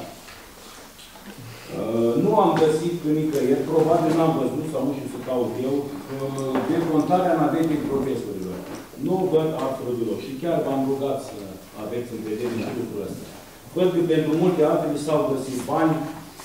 S7: Nu am găsit nicăieri, probabil n-am văzut sau nu știu să caut eu, decontarea navetei profesorilor. Nu văd absolut deloc. Și chiar v-am rugat să aveți în vedere și lucrul ăsta. Văd că pentru multe altele s-au găsit bani.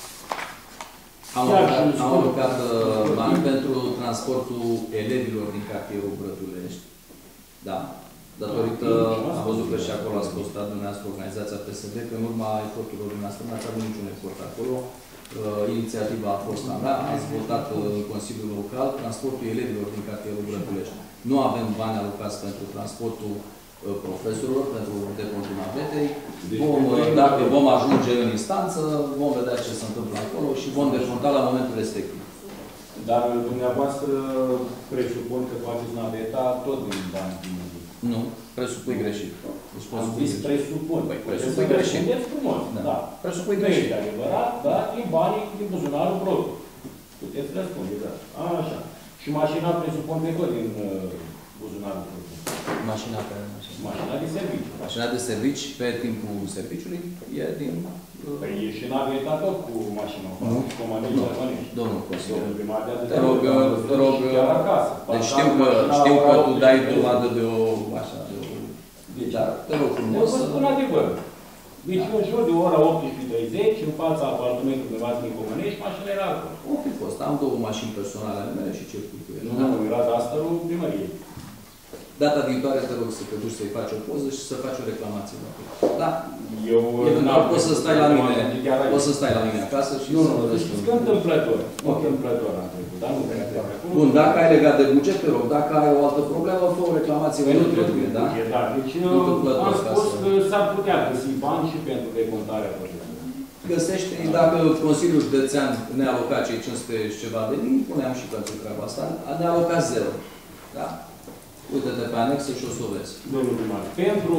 S1: Am alocat bani pentru transportul elevilor din cartierul Brătulești. Da. Datorită, am văzut că și acolo a scos dumneavoastră organizația PSD, că în urma eforturilor dumneavoastră n-ați avut niciun efort acolo. Inițiativa a fost a mea, ați votat în Consiliul Local transportul elevilor din cartierul Brătulești. Nu avem bani alocați pentru transportul profesorilor, pentru decontul navetei. Dacă vom ajunge în instanță, vom vedea ce se întâmplă acolo și vom deconta la momentul respectiv.
S7: Dar dumneavoastră presupun că faceți naveta tot din bani din...
S1: Nu, presupui greșit. Deci
S7: am zis presupun.
S1: Păi, presupui greșit.
S7: Puteți frumos, da.
S1: Presupui greșit.
S7: Nu este adevărat, dar din banii din buzunarul propriu. Puteți răspunde, da. Așa. Și mașina presupun pe tot din buzunarul propriu.
S1: Mașina
S7: de serviciu.
S1: Mașina de servici pe timpul serviciului e din...
S7: Păi e și naveta tot cu mașina.
S1: Nu. Domnul
S7: primar de
S1: te rog, deci știu că tu dai dovadă de o... Așa, de o... Dar te rog frumos...
S7: Eu vă spun adevăr. Deci în jur de ora 18:30, în fața apartamentului de Vasnic Comănești, mașina era acolo.
S1: O fi fost. Am două mașini personale ale mele și circuit cu ele.
S7: Nu, era asta primăriei.
S1: Data viitoare te rog să te duci să-i faci o poză și să faci o reclamație. Da?
S7: Eu
S1: Eventual poți să stai la mine, poți să stai la mine acasă și
S7: nu,
S1: să
S7: nu,
S1: răspunzi.
S7: că întâmplător. Întâmplător am trecut, dar nu cred că acum.
S1: Bun, dacă ai legat de buget, te rog, dacă ai o altă problemă, fă o reclamație,
S7: Păi
S1: nu trebuie, da?
S7: Da, deci am spus că s-ar putea găsi bani și pentru decontarea proiectului.
S1: Găsește, dacă Consiliul Județean ne-a alocat cei 500 și ceva de mii, puneam și pentru treaba asta, ne-a alocat 0. Da? Uite-te pe anexă și o să o vezi.
S7: Domnul primar, pentru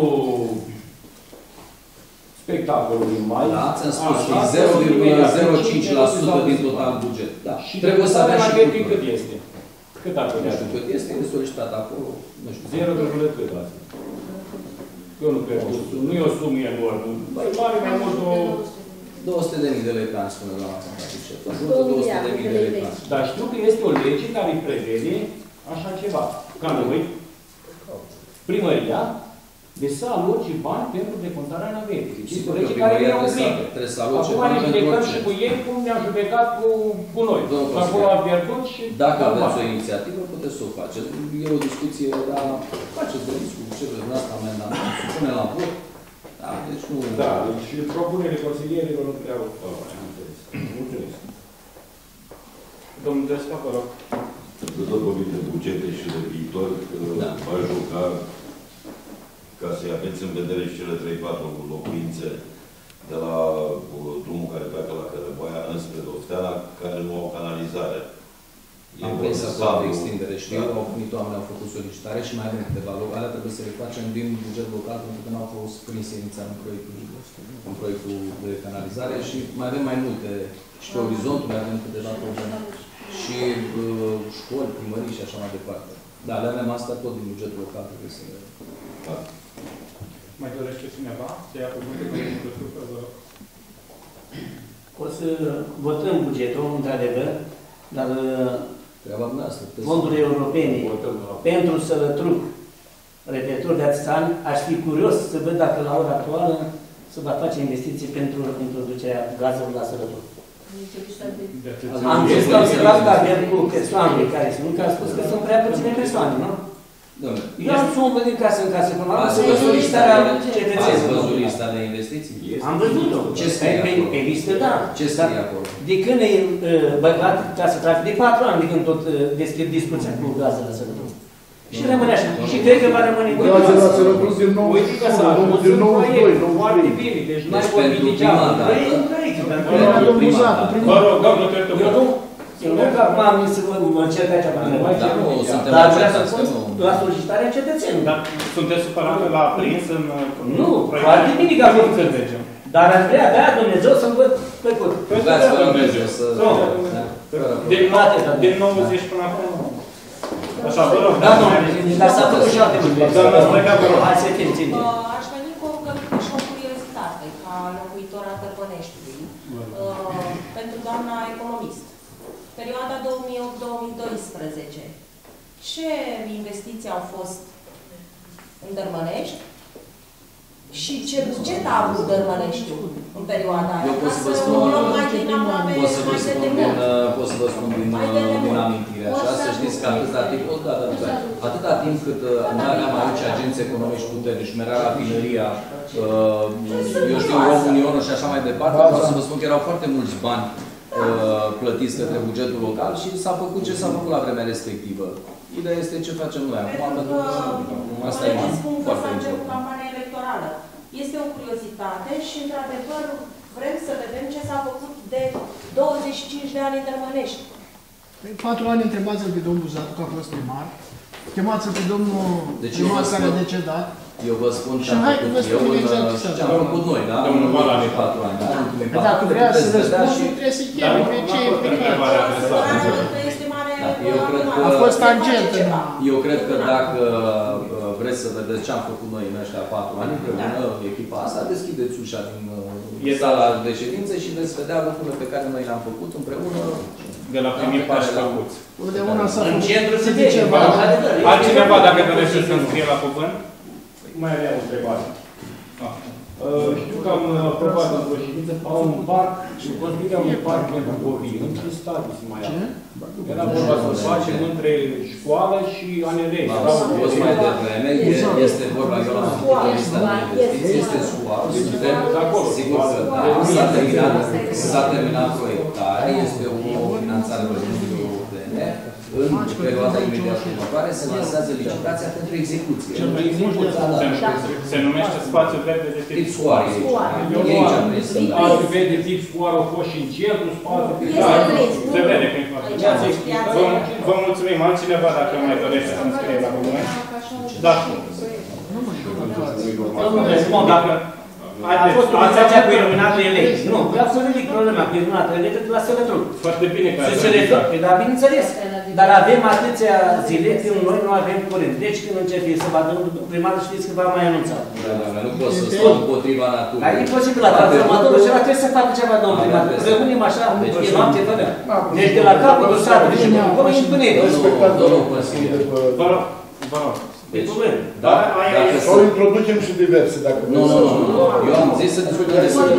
S7: spectacolul din mai...
S1: Da, ți-am spus, 0,05% din total buget. Da.
S7: Și
S1: trebuie să avem și
S7: cultură. Cât este? Cât ar
S1: Nu
S7: putea?
S1: știu cât este, e solicitat acolo, nu știu.
S7: 0, cât asta? Eu nu cred, nu e o sumă enormă. Mai mare, mai mult o...
S1: 200.000 de lei pe an, spune la matematice. 200.000 de lei pe an.
S7: Dar știu că este o lege care îi prevede așa ceva. Ca noi, primăria, de să aloce bani pentru decontarea navetei. Deci este o lege care ne obligă.
S1: Trebuie să aloce
S7: Acum
S1: bani
S7: ne
S1: pentru
S7: judecăm
S1: orice.
S7: și cu ei cum ne-a judecat cu noi.
S1: Domnul
S7: Acolo a pierdut și...
S1: Dacă aveți o inițiativă, puteți să o faceți. E o discuție, dar faceți de discuție, ce vreți dumneavoastră, amendament, se pune la vot. Da, deci nu...
S7: Da, deci propunerile consilierilor nu prea au mulțumesc.
S2: Domnul Dresca, vă rog.
S8: Tot vorbim de bugete și de viitor,
S1: Da.
S8: va juca ca să-i aveți în vedere și cele 3-4 locuințe de la drumul care pleacă la Cărăboaia înspre Dofteana, care nu au canalizare.
S1: Am pensat la de extindere. Știu, au venit oameni, au făcut solicitare și mai avem câteva locuri. Alea trebuie să le facem din buget local, pentru că n-au fost prinse inițial în proiectul de canalizare și mai avem mai multe. Și pe orizontul mai avem câteva probleme. Și școli, primării și așa mai departe. Da, le avem asta tot din buget local, trebuie să le...
S8: Da.
S2: Mai dorește cineva să ia cuvântul pentru grupă, vă rog.
S9: O să votăm bugetul, într-adevăr, dar
S1: Treaba noastră.
S9: fondurile europene pentru Sălătruc, repetitor de atâția ani, aș fi curios să văd dacă la ora actuală se va face investiții pentru introducerea gazelor la Sălătruc. Am văzut, am observat că avem cu persoanele care sunt, că a spus că sunt prea puține persoane, nu? Eu am să umblu din casă în casă, până la urmă, să văd solicitarea
S1: Ați
S9: cetățenilor.
S1: văzut lista de investiții?
S9: Am văzut-o.
S1: Ce scrie acolo?
S9: Pe listă, da.
S1: Ce scrie acolo?
S9: De când e băgat ca să trage, de 4 ani de când tot deschid discuția cu gazele să rămână. Și rămâne așa. Și cred că va rămâne în
S5: Gazele la Sărăbrus din nou,
S7: Uite că s-a ajuns
S5: din
S7: în
S5: nou,
S7: proiect, foarte
S5: 2,
S7: bine, deci
S1: Deci
S7: n-ai vorbit
S1: pentru
S7: degeaba.
S1: prima dată.
S9: Proiect în proiect.
S2: Vă rog, domnul Tărtu, vă rog.
S9: Eu nu că acum am să mă cer pe aceea parte.
S1: Dar nu, suntem
S9: Dar vreau să
S1: acceptați,
S9: spun
S1: nu.
S9: la solicitarea cetățenilor.
S2: Dar sunteți supărat la prins în...
S9: Nu, foarte bine că am făcut. Dar aș vrea, da, Dumnezeu să-mi văd plăcut.
S1: Dați fără Dumnezeu să...
S2: Din 90 până acum. Așa, vă rog.
S9: Da, domnule, dar s-a făcut și alte lucruri.
S2: Doamna Stăca, vă rog.
S9: Hai să fim ținti.
S10: Aș veni cu o rugăminte și o curiozitate ca locuitor a Târgoneștiului pentru doamna economist. Perioada 2008-2012. Ce investiții au fost în Dărmănești și ce buget a avut Dărmăneștiul în perioada aia?
S1: Eu pot să vă spun, pot să vă spun din amintire așa, să știți că atâta timp, atâta timp cât nu aveam aici agenți economici puternici, cum era rafineria, eu știu, Unionul și așa mai departe, pot să vă spun că erau foarte mulți bani plătiți către bugetul local și s-a făcut ce s-a făcut la vremea respectivă. Ideea este ce facem noi acum, pentru că asta e foarte important.
S10: Campania electorală. Este o curiozitate și, într-adevăr, vrem să vedem ce s-a făcut de 25 de ani în Dărmănești.
S6: 4 ani întrebați-l pe domnul Zatu, că a fost primar. Chemați-l pe domnul primar care a decedat.
S1: Eu vă spun ce am făcut eu ce am făcut noi, da?
S2: Domnul Bala de
S1: 4 ani.
S6: Dacă vrea să răspunzi, trebuie să cheme pe ce e primar. A fost tangent.
S1: Eu cred că dacă vreți să vedeți ce am făcut noi în ăștia 4 ani, împreună echipa asta, deschideți ușa din sala de ședințe și veți vedea lucrurile pe care noi le-am făcut împreună.
S2: De la primii pași făcuți.
S9: În centru se vede.
S2: Altcineva, dacă dorește să înscrie la cuvânt?
S7: Mai avea o întrebare. Știu că am aprobat într-o ședință un parc și construirea unui parc pentru copii. În ce stadiu se mai află? Era vorba să facem între școală și ANR.
S1: Am spus mai devreme, este vorba, eu l-am făcut o listă de investiții, este SUA, suntem sigur că s-a terminat proiectarea, este o finanțare de Uniunii Europene. În perioada imediat următoare se lansează licitația pentru execuție.
S2: Se numește spațiul verde de tip
S1: scoare.
S7: Spațiul verde de tip scoare au fost și în centru, spațiul
S2: se vede că vă mulțumim. Altcineva dacă mai dorește să înscrie la cuvânt? Da.
S9: A fost organizația cu iluminatul electric. Nu, vreau să ridic problema cu iluminatul electric la Sălătruc.
S2: Foarte bine că
S9: ați ridicat. Dar bineînțeles. Dar avem atâția zile când noi nu avem curent. Deci când începe să vadă primarul, știți că v-am mai anunțat.
S1: Nu pot să stau împotriva naturii.
S9: Dar e imposibil la transformatorul și ăla trebuie să facă ceva, domnul primar. Rămânem așa, e noapte fără. Deci de la capătul satului și până în întuneric.
S2: Vă rog.
S5: Sau introducem și diverse, dacă
S1: nu. Eu am zis să discutăm despre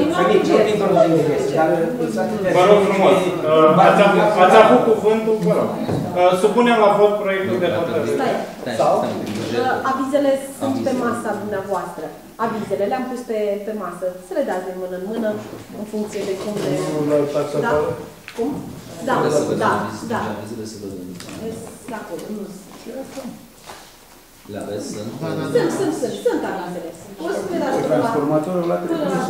S2: Vă rog frumos. Ați avut cuvântul, vă rog. Supunem la vot proiectul de hotărâre.
S11: Sau avizele sunt pe masa dumneavoastră. Avizele le-am pus pe masă. Să le dați de mână în mână, în funcție de cum le... Da? Cum? Da. Acolo, nu.
S1: Le aveți?
S11: Sunt avizele. O să le dați
S4: transformatorul la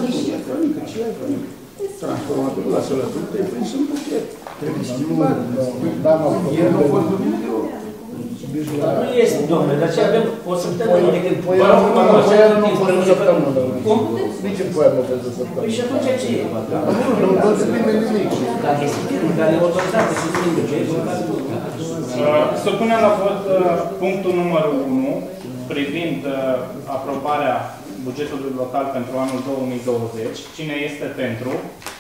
S4: transformatorul la Sălătruc trebuie prins în buchet. Trebuie schimbat. El nu văd Dumnezeu.
S9: Nu este, domnule, dar ce avem o săptămână de când...
S5: Păi nu pot o săptămână.
S9: Cum?
S5: Nici în poia nu pot o săptămână.
S9: Păi și atunci ce e?
S5: Nu se prinde nimic.
S9: Dar este firmă care e autorizată să se buget.
S2: Supunem la vot punctul numărul 1 privind aprobarea bugetului local pentru anul 2020. Cine este pentru?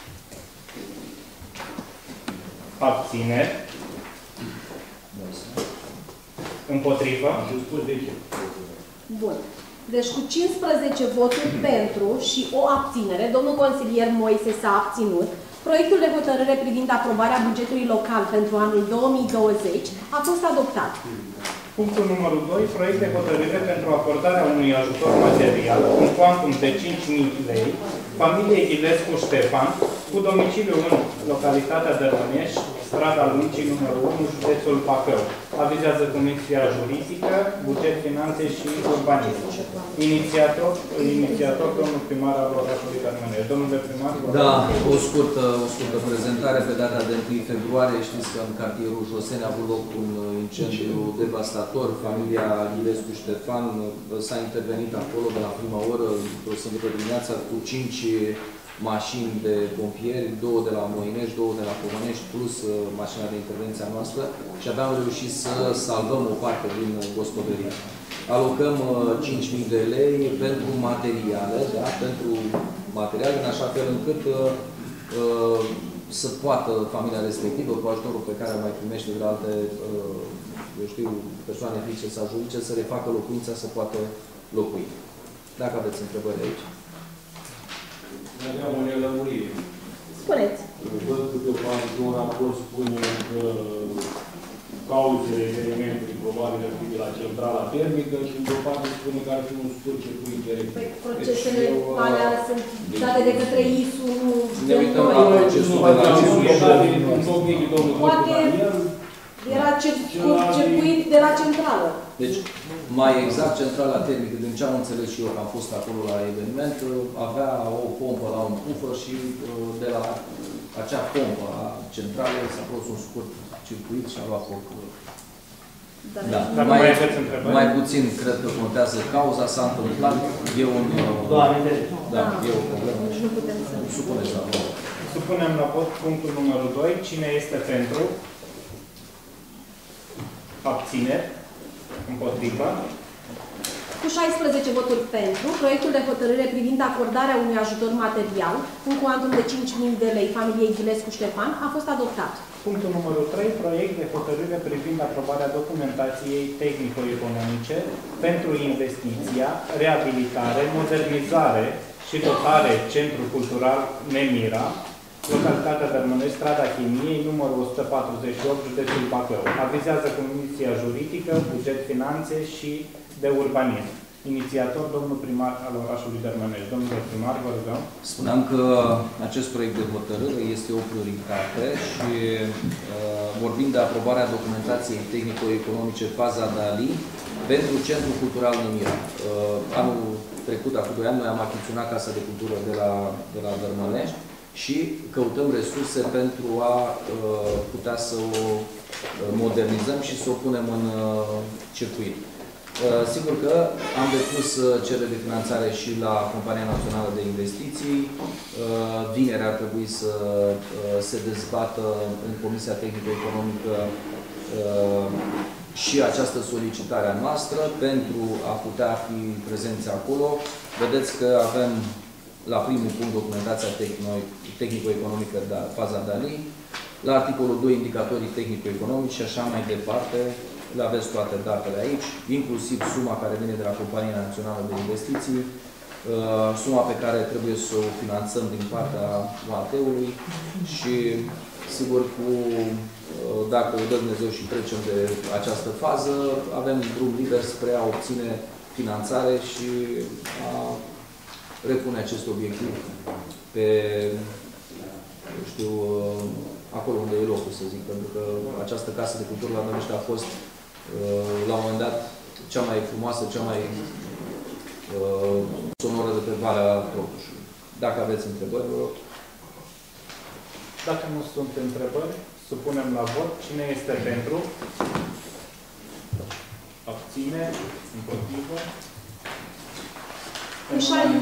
S2: Abțineri? Împotrivă?
S11: Bun. Deci cu 15 voturi pentru și o abținere, domnul consilier Moise s-a abținut, proiectul de hotărâre privind aprobarea bugetului local pentru anul 2020 a fost adoptat.
S2: Punctul numărul 2. Proiect de hotărâre pentru acordarea unui ajutor material în cuantum de 5.000 lei familiei Ilescu Ștefan, cu domiciliu în localitatea Dărmănești, strada Luncii, numărul 1, județul Bacău. Avizează Comisia Juridică, Buget, Finanțe și Urbanism. Inițiator domnul primar al orașului Dărmănești. Domnule primar,
S1: da, o scurtă prezentare pe data de 1 februarie. Știți că în cartierul Joseni a avut loc un incendiu devastator. Familia Ilescu Ștefan s-a intervenit acolo de la prima oră, o sâmbătă dimineața, cu 5 mașini de pompieri, 2 de la Moinești, 2 de la Comănești, plus mașina de intervenție a noastră și abia am reușit să salvăm o parte din gospodărie. Alocăm 5.000 de lei pentru materiale, da? Pentru materiale, în așa fel încât să poată familia respectivă, cu ajutorul pe care mai primește de la alte, eu știu, persoane fizice sau juridice, să refacă locuința, să poată locui. Dacă aveți întrebări aici.
S7: Aveam o nelămurire.
S11: Spuneți.
S7: Văd că pe un raport spune că cauzele evenimentului probabil ar fi de la centrala termică și într-o parte spune că ar fi un scurt circuit direct.
S11: Păi procesele alea sunt date de către ISU, nu
S1: ne uităm la procesul de la
S11: poate era circuit de la centrală.
S1: Deci, mai exact, centrala termică, din ce am înțeles și eu că am fost acolo la eveniment, avea o pompă la un pufăr și de la acea pompă a centralei s-a produs un scurt circuit și a luat foc. Da. Mai puțin cred că contează cauza, s-a întâmplat, e un... Da, e o problemă.
S11: Nu putem să...
S1: Supuneți la vot.
S2: Supunem la vot punctul numărul 2. Cine este pentru? Abțineri? Împotriva?
S11: Cu 16 voturi pentru, proiectul de hotărâre privind acordarea unui ajutor material în cuantum de 5.000 de lei familiei Ghilescu Ștefan a fost adoptat.
S2: Punctul numărul 3. Proiect de hotărâre privind aprobarea documentației tehnico-economice pentru investiția, reabilitare, modernizare și dotare Centru Cultural Nemira, localitatea Dărmănești, strada Chimiei, numărul 148, județul Bacău. Avizează Comisia Juridică, Buget, Finanțe și de Urbanism. Inițiator, domnul primar al orașului Dărmănești. Domnule primar, vă rugăm.
S1: Spuneam că acest proiect de hotărâre este o prioritate și vorbim de aprobarea documentației tehnico-economice faza DALI pentru Centrul Cultural Nemira. Anul trecut, acum 2 ani, noi am achiziționat Casa de Cultură de la Dărmănești și căutăm resurse pentru a putea să o modernizăm și să o punem în circuit. Sigur că am depus cerere de finanțare și la Compania Națională de Investiții. Vineri ar trebui să se dezbată în Comisia Tehnico-Economică și această solicitare a noastră pentru a putea fi prezenți acolo. Vedeți că avem la primul punct documentația tehnico-economică de faza DALI, la articolul 2 indicatorii tehnico-economici și așa mai departe. Le aveți toate datele aici, inclusiv suma care vine de la Compania Națională de Investiții, suma pe care trebuie să o finanțăm din partea UAT-ului și, sigur, dacă o dă Dumnezeu și trecem de această fază, avem drum liber spre a obține finanțare și a repune acest obiectiv pe, știu, acolo unde e locul, să zic, pentru că această casă de cultură la Dărmănești a fost la un moment dat cea mai frumoasă, cea mai sonoră de pe Valea Trotușului. Dacă aveți întrebări, vă rog.
S2: Dacă nu sunt întrebări, supunem la vot. Cine este pentru? Abține? Împotrivă?
S11: Cu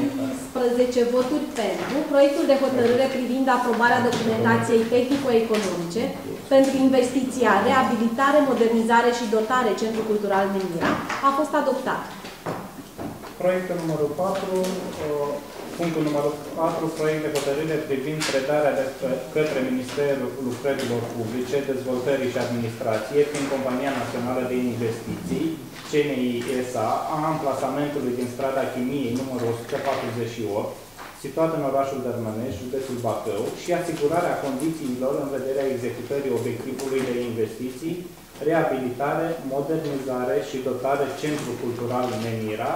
S11: 16 voturi pentru, proiectul de hotărâre privind aprobarea documentației tehnico-economice pentru investiția, reabilitare, modernizare și dotare Centru Cultural Nemira a fost adoptat.
S2: Proiectul numărul 4, punctul numărul 4, proiect de hotărâre privind predarea de către Ministerul Lucrărilor Publice, Dezvoltării și Administrației prin Compania Națională de Investiții, CNI SA, a amplasamentului din strada Chimiei, numărul 148, situat în orașul Dărmănești, județul Bacău, și asigurarea condițiilor în vederea executării obiectivului de investiții, reabilitare, modernizare și dotare Centru Cultural Nemira,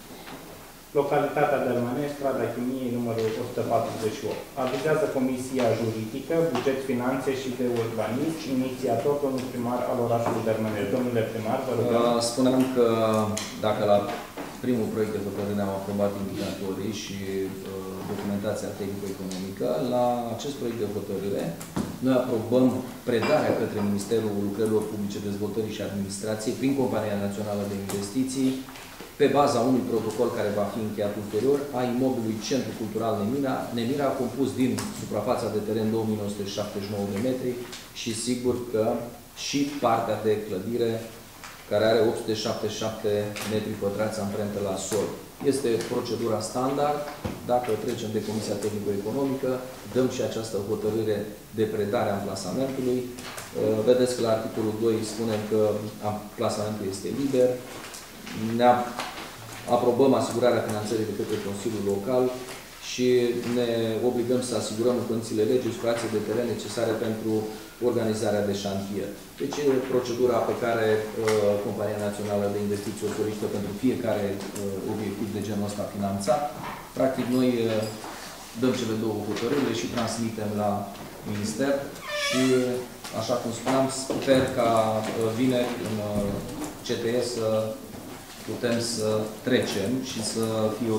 S2: localitatea Dărmănești, strada Chimiei, numărul 148. Avizează Comisia Juridică, Buget, Finanțe și de Urbanism, inițiator, domnul primar al orașului Dărmănești. Domnule primar, vă rugăm.
S1: Spuneam că dacă la primul proiect de hotărâre am aprobat indicatorii și documentația tehnico-economică, la acest proiect de hotărâre noi aprobăm predarea către Ministerul Lucrărilor Publice, Dezvoltării și Administrației prin Compania Națională de Investiții, pe baza unui protocol care va fi încheiat ulterior, a imobilului Centru Cultural Nemira, compus din suprafața de teren 2979 de metri și sigur că și partea de clădire care are 877 metri pătrați amprentă la sol. Este procedura standard. Dacă trecem de Comisia Tehnico-Economică, dăm și această hotărâre de predare a amplasamentului. Vedeți că la articolul 2 spunem că amplasamentul este liber. Ne aprobăm asigurarea finanțării de către Consiliul Local și ne obligăm să asigurăm în condițiile legii suprafațe de teren necesare pentru organizarea de șantier. Deci e procedura pe care Compania Națională de Investiții o solicită pentru fiecare obiectiv de genul ăsta finanțat. Practic, noi dăm cele două hotărâri și transmitem la Minister și, așa cum spuneam, sper ca vineri în CTS să putem să trecem și să fie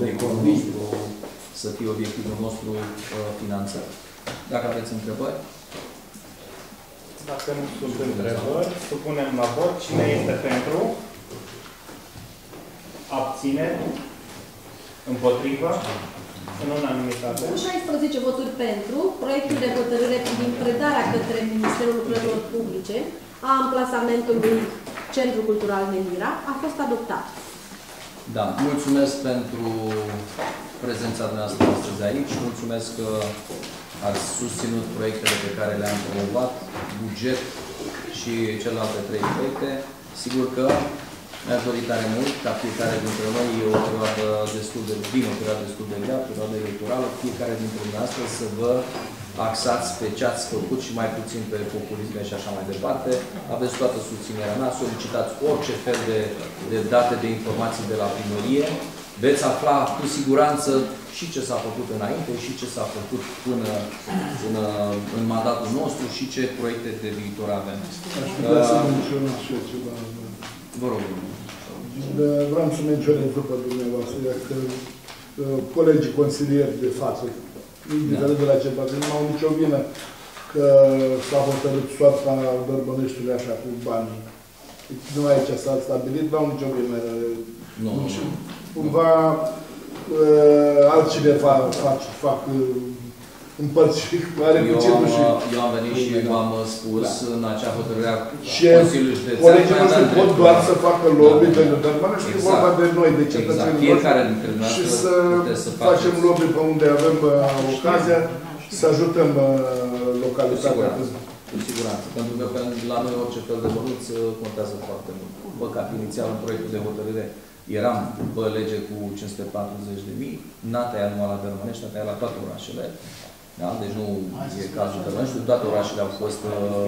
S1: obiectivul nostru finanțări. Dacă aveți întrebări?
S2: Dacă nu sunt întrebări, supunem la vot. Cine este pentru? Abține? Împotrivă? În unanimitate.
S11: Cu 16 voturi pentru, proiectul de hotărâre privind predarea către Ministerul Lucrărilor Publice a amplasamentului Centru Cultural Nemira a fost adoptat.
S1: Da, mulțumesc pentru prezența dumneavoastră astăzi aici. Mulțumesc că ați susținut proiectele pe care le-am promovat, buget și celelalte 3 proiecte. Sigur că mi-aș dori tare mult ca fiecare dintre noi, e o perioadă destul de grea, perioadă electorală, fiecare dintre dumneavoastră să vă axați pe ce ați făcut și mai puțin pe populisme și așa mai departe. Aveți toată susținerea mea, solicitați orice fel de date, de informații de la primărie. Veți afla cu siguranță și ce s-a făcut înainte și ce s-a făcut până în mandatul nostru și ce proiecte de viitor avem.
S5: Vreau să menționez și eu ceva.
S1: Vă rog.
S5: Vreau să menționez după dumneavoastră că colegii consilieri de față, indiferent de la ce parte, nu au nicio vină că s-a hotărât soarta Dărbăneștiului așa cu banii. Nu aici s-a stabilit, nu au nicio vină.
S1: Nu.
S5: Cumva altcineva fac împărțiri cu are bugetul și...
S1: Eu am venit și v-am spus în acea hotărâre a
S5: Consiliului Județean. Colegii noștri pot doar să facă lobby pentru Dărbănești, e vorba de noi, de cetățenii noștri, și să facem lobby pe unde avem ocazia să ajutăm localitatea.
S1: Cu siguranță. Pentru că la noi orice fel de bănuț contează foarte mult. Păcat, inițial în proiectul de hotărâre eram pe lege cu 540.000, n-a tăiat numai la Dărbănești, a tăiat la toate orașele. Da? Deci nu e cazul Dărbănești, toate orașele au fost...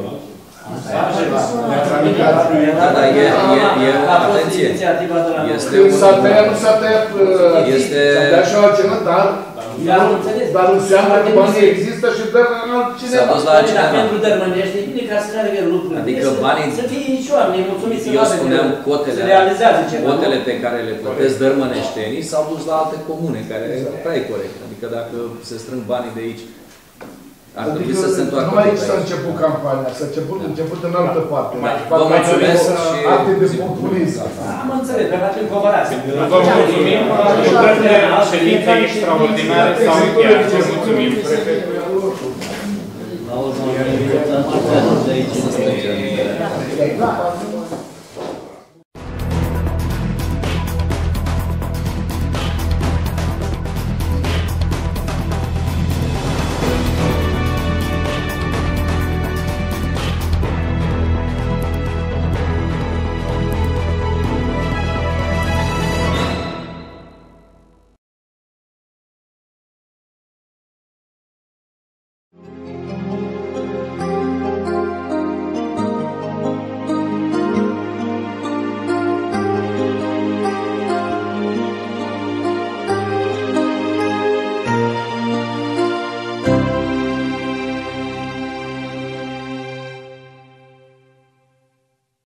S1: Da, atenție.
S5: Când s-a tăiat, nu s-a tăiat... S-a tăiat și altceva, dar înseamnă că banii există și dă altcineva.
S1: S-a dus la altcineva.
S9: Pentru Dărbănești, e bine ca să reagă lucrurile.
S1: Adică banii...
S9: Să fie ușor, nemulțumiți.
S1: Eu spuneam cotele pe care le plătesc dărmăneștenii s-au dus la alte comune, care e prea corect. Adică dacă se strâng banii de aici, ar trebui să se întoarcă.
S5: Nu aici s-a început campania, s-a început în altă parte.
S1: Vă mulțumesc și...
S5: Acte de populism.
S9: Am înțeles, dar facem comparație.
S2: Vă mulțumim, lucrările ședinței extraordinare s-au încheiat. Vă mulțumim.
S9: La urmă,